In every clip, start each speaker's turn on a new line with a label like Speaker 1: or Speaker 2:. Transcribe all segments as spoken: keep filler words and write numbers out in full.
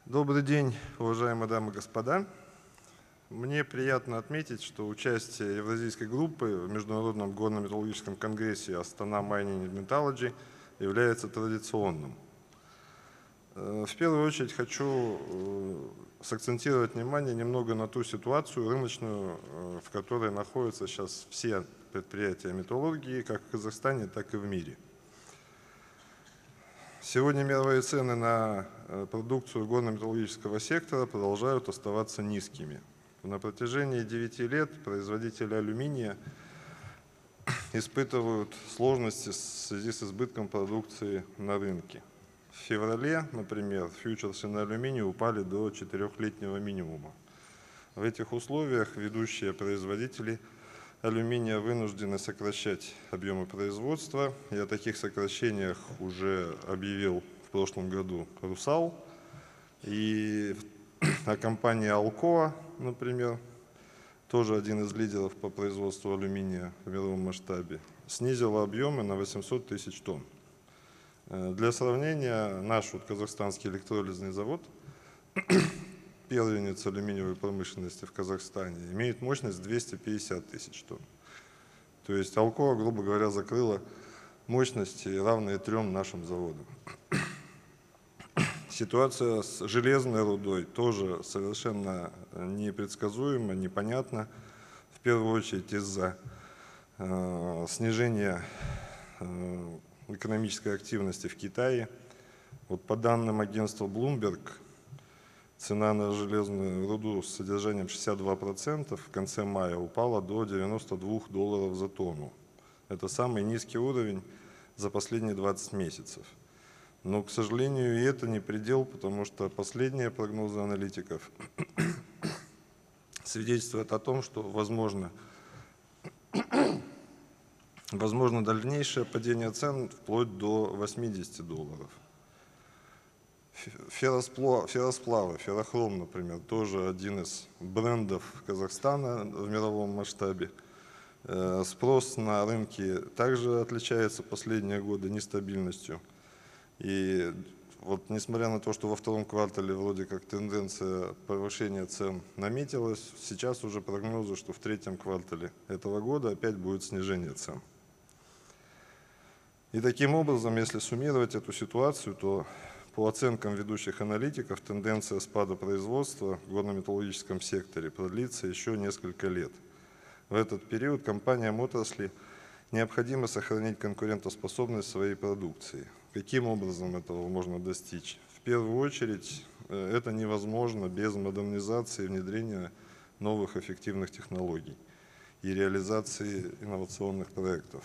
Speaker 1: Добрый день, уважаемые дамы и господа. Мне приятно отметить, что участие Евразийской группы в Международном горно-металлургическом конгрессе Astana Mining and Metallurgy является традиционным. В первую очередь хочу сакцентировать внимание немного на ту ситуацию рыночную, в которой находятся сейчас все предприятия металлургии, как в Казахстане, так и в мире. Сегодня мировые цены на продукцию горно-металлургического сектора продолжают оставаться низкими. На протяжении девяти лет производители алюминия испытывают сложности в связи с избытком продукции на рынке. В феврале, например, фьючерсы на алюминий упали до четырехлетнего минимума. В этих условиях ведущие производители алюминия вынуждены сокращать объемы производства. И о таких сокращениях уже объявил в прошлом году Русал. И о компании Alcoa, например, тоже один из лидеров по производству алюминия в мировом масштабе, снизила объемы на восемьсот тысяч тонн. Для сравнения, наш вот казахстанский электролизный завод, первенец алюминиевой промышленности в Казахстане, имеет мощность двести пятьдесят тысяч тонн. То есть Alcoa, грубо говоря, закрыла мощности, равные трем нашим заводам. Ситуация с железной рудой тоже совершенно непредсказуема, непонятна. В первую очередь из-за э, снижения э, экономической активности в Китае. Вот по данным агентства Bloomberg, цена на железную руду с содержанием шестьдесят два процента в конце мая упала до девяноста двух долларов за тонну. Это самый низкий уровень за последние двадцать месяцев. Но, к сожалению, и это не предел, потому что последние прогнозы аналитиков свидетельствуют о том, что возможно, возможно дальнейшее падение цен вплоть до восьмидесяти долларов. Ферросплавы, феррохром, например, тоже один из брендов Казахстана в мировом масштабе. Спрос на рынке также отличается последние годы нестабильностью. И вот несмотря на то, что во втором квартале вроде как тенденция повышения цен наметилась, сейчас уже прогнозы, что в третьем квартале этого года опять будет снижение цен. И таким образом, если суммировать эту ситуацию, то по оценкам ведущих аналитиков тенденция спада производства в горно-металлургическом секторе продлится еще несколько лет. В этот период компаниям отрасли необходимо сохранить конкурентоспособность своей продукции. Каким образом этого можно достичь? В первую очередь, это невозможно без модернизации и внедрения новых эффективных технологий и реализации инновационных проектов.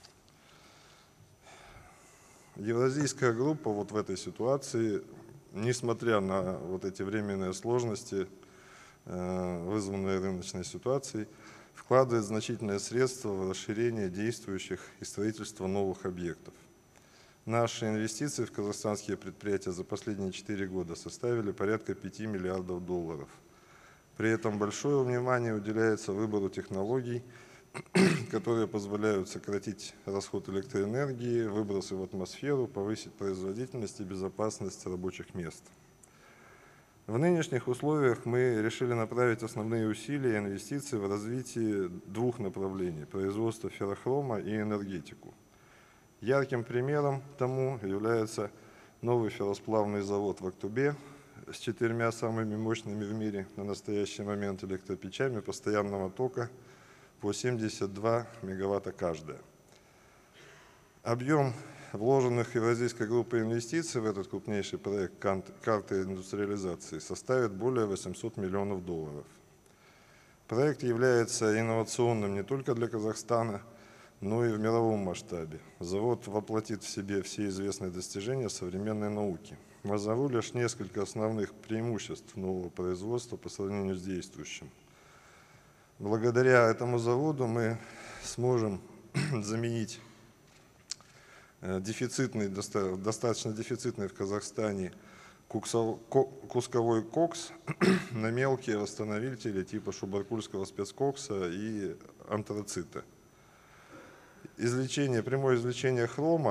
Speaker 1: Евразийская группа вот в этой ситуации, несмотря на вот эти временные сложности, вызванные рыночной ситуацией, вкладывает значительные средства в расширение действующих и строительство новых объектов. Наши инвестиции в казахстанские предприятия за последние четыре года составили порядка пяти миллиардов долларов. При этом большое внимание уделяется выбору технологий, которые позволяют сократить расход электроэнергии, выбросы в атмосферу, повысить производительность и безопасность рабочих мест. В нынешних условиях мы решили направить основные усилия и инвестиции в развитие двух направлений – производства феррохрома и энергетику. Ярким примером тому является новый ферросплавный завод в Актубе с четырьмя самыми мощными в мире на настоящий момент электропечами постоянного тока по семьдесят два мегаватта каждая. Объем вложенных Евразийской группой инвестиций в этот крупнейший проект карты индустриализации составит более восьмисот миллионов долларов. Проект является инновационным не только для Казахстана, но и в мировом масштабе. Завод воплотит в себе все известные достижения современной науки. Назову лишь несколько основных преимуществ нового производства по сравнению с действующим. Благодаря этому заводу мы сможем заменить дефицитный, достаточно дефицитный в Казахстане кусковой кокс на мелкие восстановители типа шубаркульского спецкокса и антрацита. Извлечение, прямое извлечение хрома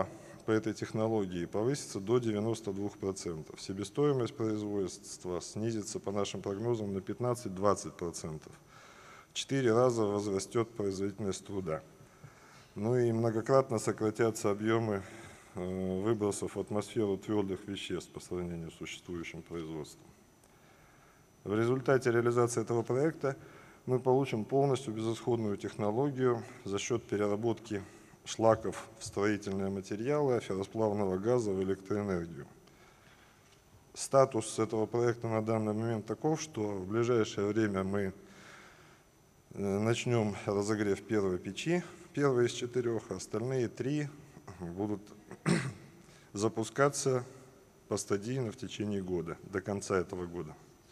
Speaker 1: по этой технологии повысится до девяноста двух процентов. Себестоимость производства снизится, по нашим прогнозам, на пятнадцать-двадцать процентов. В четыре раза возрастет производительность труда. Ну и многократно сократятся объемы э, выбросов в атмосферу твердых веществ по сравнению с существующим производством. В результате реализации этого проекта мы получим полностью безысходную технологию за счет переработки шлаков в строительные материалы, а ферросплавного газа в электроэнергию. Статус этого проекта на данный момент таков, что в ближайшее время мы начнем разогрев первой печи, первой из четырех, а остальные три будут запускаться постадийно в течение года, до конца этого года.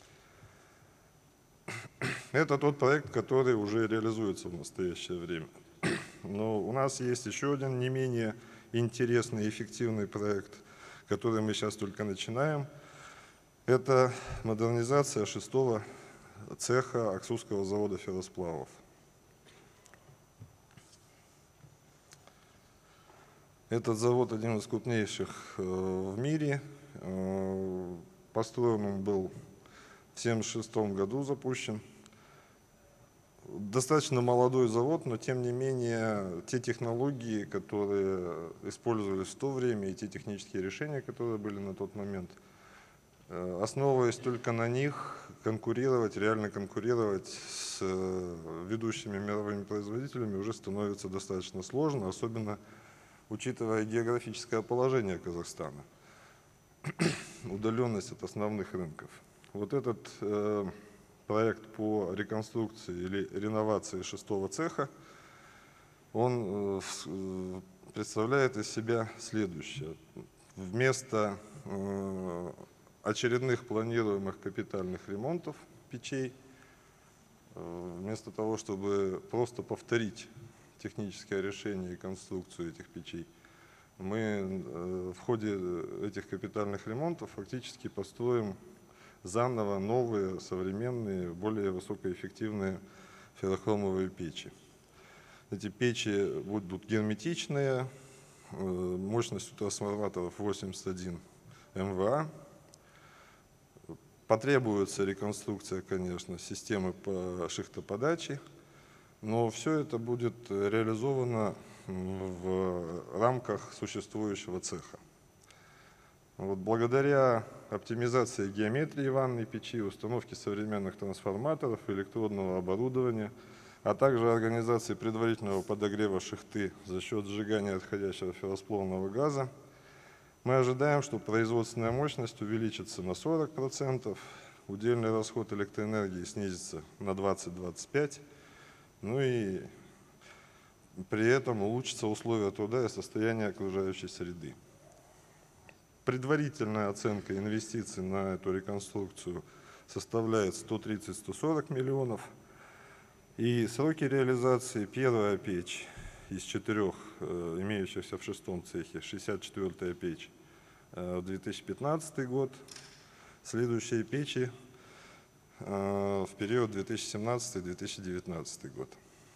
Speaker 1: Это тот проект, который уже реализуется в настоящее время. Но у нас есть еще один не менее интересный и эффективный проект, который мы сейчас только начинаем. Это модернизация шестого цеха Аксусского завода ферросплавов. Этот завод один из крупнейших в мире. Построен он был в семьдесят шестом году, запущен. Достаточно молодой завод, но тем не менее те технологии, которые использовались в то время, и те технические решения, которые были на тот момент, основываясь только на них, конкурировать, реально конкурировать с ведущими мировыми производителями уже становится достаточно сложно, особенно учитывая географическое положение Казахстана, удаленность от основных рынков. Вот этот э, проект по реконструкции или реновации шестого цеха, он э, представляет из себя следующее. Вместо э, очередных планируемых капитальных ремонтов печей, э, вместо того, чтобы просто повторить техническое решение и конструкцию этих печей, мы э, в ходе этих капитальных ремонтов фактически построим заново новые, современные, более высокоэффективные феррохромовые печи. Эти печи будут герметичные, мощностью трансформаторов восемьдесят один эм вэ а. Потребуется реконструкция, конечно, системы по шихтоподаче, но все это будет реализовано в рамках существующего цеха. Вот благодаря оптимизации геометрии ванной печи, установке современных трансформаторов, электродного оборудования, а также организации предварительного подогрева шихты за счет сжигания отходящего ферросплавного газа, мы ожидаем, что производственная мощность увеличится на сорок процентов, удельный расход электроэнергии снизится на двадцать-двадцать пять процентов, ну и при этом улучшатся условия труда и состояние окружающей среды. Предварительная оценка инвестиций на эту реконструкцию составляет сто тридцать — сто сорок миллионов. И сроки реализации: первая печь из четырех, имеющихся в шестом цехе, шестьдесят четвёртая печь, в две тысячи пятнадцатый год. Следующие печи в период две тысячи семнадцатый — две тысячи девятнадцатый год.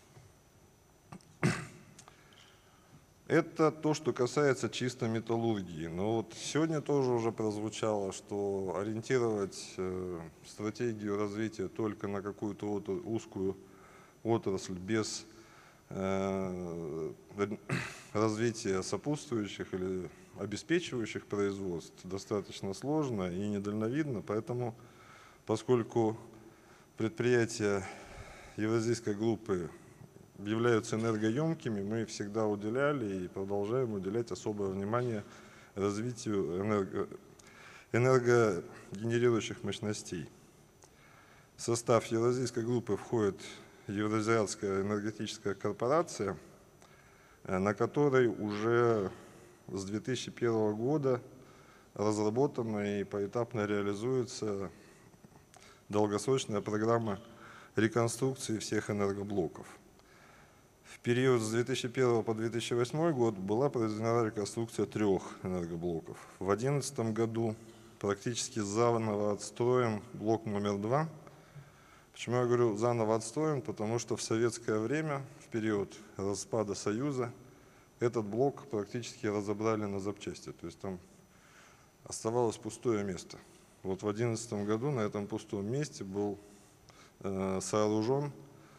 Speaker 1: Это то, что касается чисто металлургии. Но вот сегодня тоже уже прозвучало, что ориентировать э, стратегию развития только на какую-то вот узкую отрасль без э, развития сопутствующих или обеспечивающих производств достаточно сложно и недальновидно. Поэтому, поскольку предприятия Евразийской группы являются энергоемкими, мы всегда уделяли и продолжаем уделять особое внимание развитию энерго, энергогенерирующих мощностей. В состав Евразийской группы входит Евразиатская энергетическая корпорация, на которой уже с две тысячи первого года разработана и поэтапно реализуется долгосрочная программа реконструкции всех энергоблоков. В период с две тысячи первого по две тысячи восьмой год была произведена реконструкция трех энергоблоков. В две тысячи одиннадцатом году практически заново отстроен блок номер два. Почему я говорю заново отстроен? Потому что в советское время, в период распада Союза, этот блок практически разобрали на запчасти, то есть там оставалось пустое место. Вот в две тысячи одиннадцатом году на этом пустом месте был э, сооружен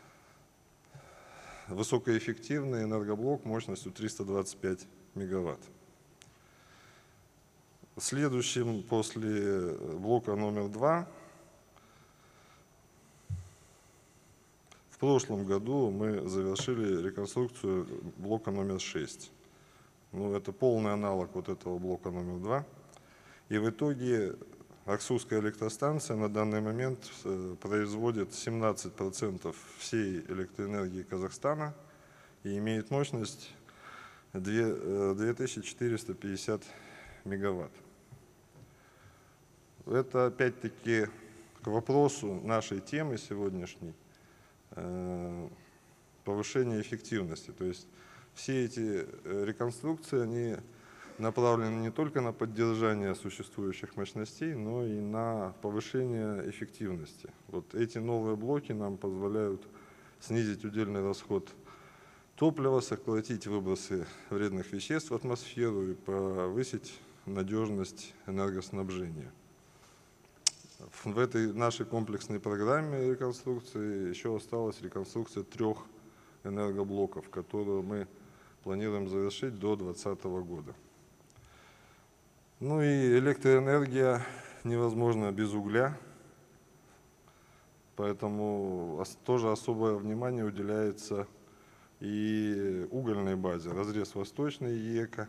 Speaker 1: высокоэффективный энергоблок мощностью триста двадцать пять мегаватт. Следующим после блока номер два, в прошлом году мы завершили реконструкцию блока номер шесть. Ну, это полный аналог вот этого блока номер два. И в итоге Аксуская электростанция на данный момент производит семнадцать процентов всей электроэнергии Казахстана и имеет мощность две тысячи четыреста пятьдесят мегаватт. Это опять-таки к вопросу нашей темы сегодняшней — повышение эффективности. То есть все эти реконструкции, они направлены не только на поддержание существующих мощностей, но и на повышение эффективности. Вот эти новые блоки нам позволяют снизить удельный расход топлива, сократить выбросы вредных веществ в атмосферу и повысить надежность энергоснабжения. В этой нашей комплексной программе реконструкции еще осталась реконструкция трех энергоблоков, которую мы планируем завершить до две тысячи двадцатого года. Ну и электроэнергия невозможна без угля, поэтому тоже особое внимание уделяется и угольной базе. Разрез Восточный ЕКО.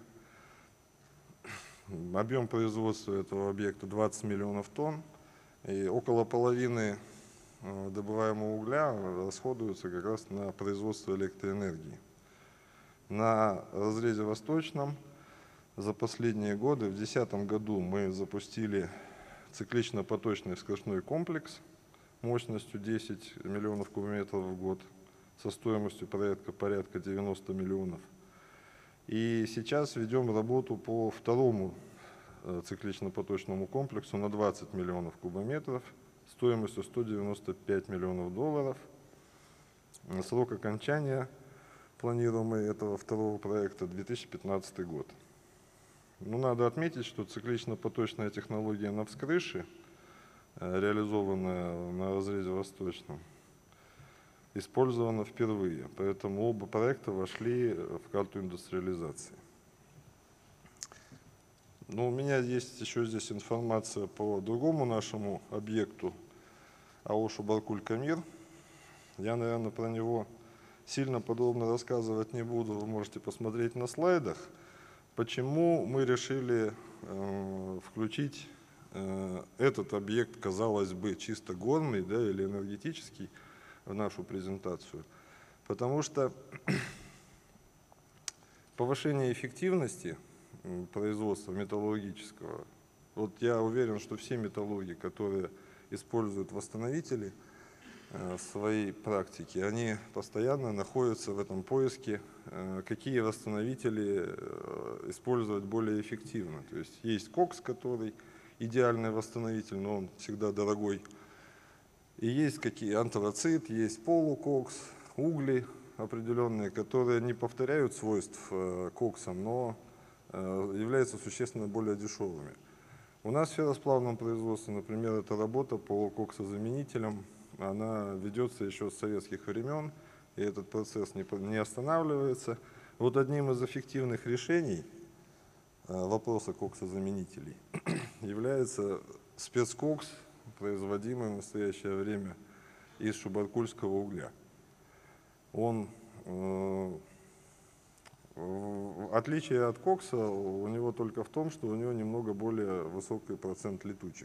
Speaker 1: Объем производства этого объекта двадцать миллионов тонн, и около половины добываемого угля расходуется как раз на производство электроэнергии. На разрезе Восточном за последние годы, в две тысячи десятом году мы запустили циклично-поточный вскрывной комплекс мощностью десять миллионов кубометров в год со стоимостью проекта порядка девяноста миллионов. И сейчас ведем работу по второму циклично-поточному комплексу на двадцать миллионов кубометров стоимостью сто девяносто пять миллионов долларов. Срок окончания планируемый этого второго проекта две тысячи пятнадцатый год. Ну, надо отметить, что циклично-поточная технология на вскрыше, реализованная на разрезе Восточном, использована впервые, поэтому оба проекта вошли в карту индустриализации. Но у меня есть еще здесь информация по другому нашему объекту АО «Шубаркуль-Камир». Я, наверное, про него сильно подробно рассказывать не буду, вы можете посмотреть на слайдах. Почему мы решили э, включить э, этот объект, казалось бы, чисто горный, да, или энергетический, в нашу презентацию? Потому что повышение эффективности производства металлургического, вот я уверен, что все металлурги, которые используют восстановители в своей практике, они постоянно находятся в этом поиске, какие восстановители использовать более эффективно. То есть есть кокс, который идеальный восстановитель, но он всегда дорогой. И есть какие антрацит, есть полукокс, угли определенные, которые не повторяют свойств кокса, но являются существенно более дешевыми. У нас в ферросплавном производстве, например, эта работа по коксозаменителям, она ведется еще с советских времен, и этот процесс не, не останавливается. Вот одним из эффективных решений вопроса коксозаменителей является спецкокс, производимый в настоящее время из шубаркульского угля. Он, э, отличие от кокса у него только в том, что у него немного более высокий процент летучих.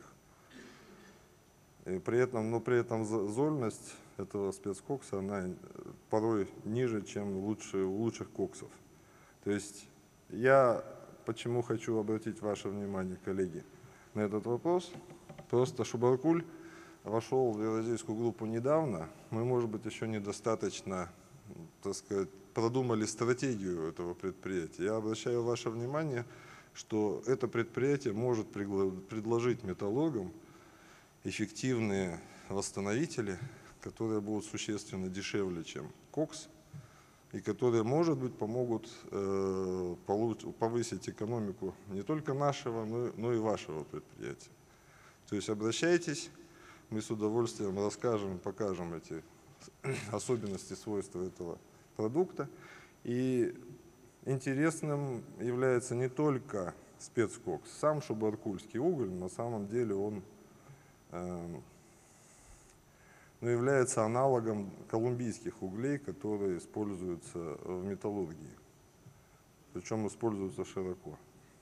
Speaker 1: И при этом, но при этом зольность этого спецкокса, она порой ниже, чем лучше, у лучших коксов. То есть я почему хочу обратить ваше внимание, коллеги, на этот вопрос. Просто Шубаркуль вошел в евразийскую группу недавно. Мы, может быть, еще недостаточно, так сказать, продумали стратегию этого предприятия. Я обращаю ваше внимание, что это предприятие может предложить металлургам эффективные восстановители, которые будут существенно дешевле, чем кокс, и которые, может быть, помогут э, получ- повысить экономику не только нашего, но, но и вашего предприятия. То есть обращайтесь, мы с удовольствием расскажем, покажем эти особенности, свойства этого продукта. И интересным является не только спецкокс. Сам шубаркульский уголь, на самом деле, он э, ну, является аналогом колумбийских углей, которые используются в металлургии. Причем используются широко.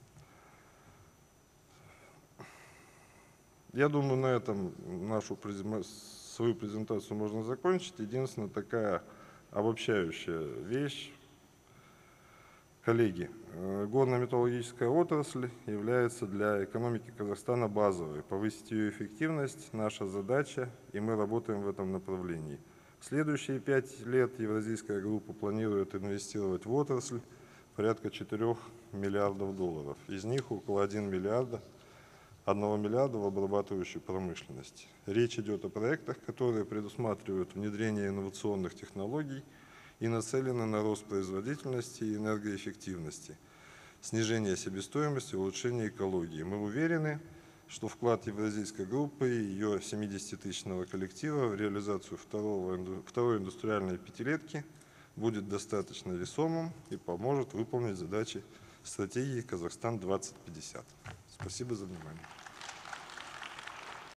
Speaker 1: Я думаю, на этом нашу свою презентацию можно закончить. Единственная такая обобщающая вещь. Коллеги, горно-металлургическая отрасль является для экономики Казахстана базовой. Повысить ее эффективность – наша задача, и мы работаем в этом направлении. В следующие пять лет Евразийская группа планирует инвестировать в отрасль порядка четырёх миллиардов долларов. Из них около одного миллиарда, одного миллиарда в обрабатывающую промышленность. Речь идет о проектах, которые предусматривают внедрение инновационных технологий и нацелены на рост производительности и энергоэффективности, снижение себестоимости, улучшение экологии. Мы уверены, что вклад Евразийской группы и ее семидесятитысячного коллектива в реализацию второго, второй индустриальной пятилетки будет достаточно весомым и поможет выполнить задачи стратегии Казахстан двадцать пятьдесят. Спасибо за внимание.